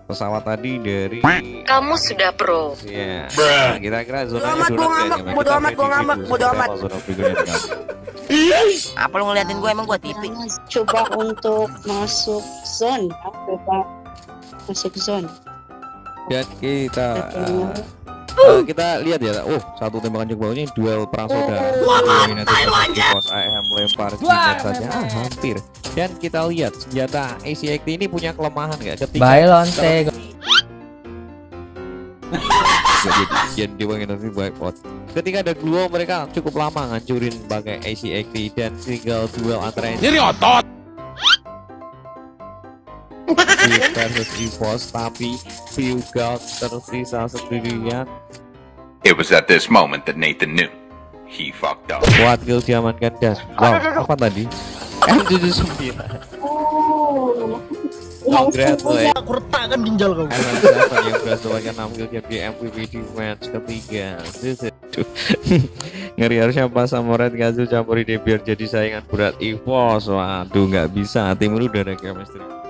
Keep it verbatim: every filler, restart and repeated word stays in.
pesawat tadi dari Kamu sudah pro. ya. Nah, kira-kira zona amat, gua ngambek, bodo amat, gua ngambek, bodo amat. Apa lu ngeliatin gue, emang gue tipi? Coba untuk masuk zone, coba masuk zone. Dan kita uh, uh, kita lihat ya. Oh, satu tembakan cukup ini duel perang saudara. Pos A M lempar jimat saja ah, hampir. Dan kita lihat senjata A C X T ini punya kelemahan nggak? Ketika Bye lonte. jadi dia nanti boycott. Ketika ada duel mereka cukup lama ngancurin pakai A C X T dan single duel antara Jadi otot. versus EVOS, tapi Fugal tersisa sendirian. It was at this moment that Nathan knew he fucked up. Kuat kill diamankan dan wow, apa tadi? M tujuh puluh sembilan. Oh. Congratulations. Aku retakkan ginjal kamu. M tujuh yang berhasil mendapatkan enam kill jadi M V P di match ketiga. Ngeri, harusnya pas sama Red Kazu campur ide biar jadi saingan berat EVOS. Waduh, nggak bisa, tim lu udah ada chemistry.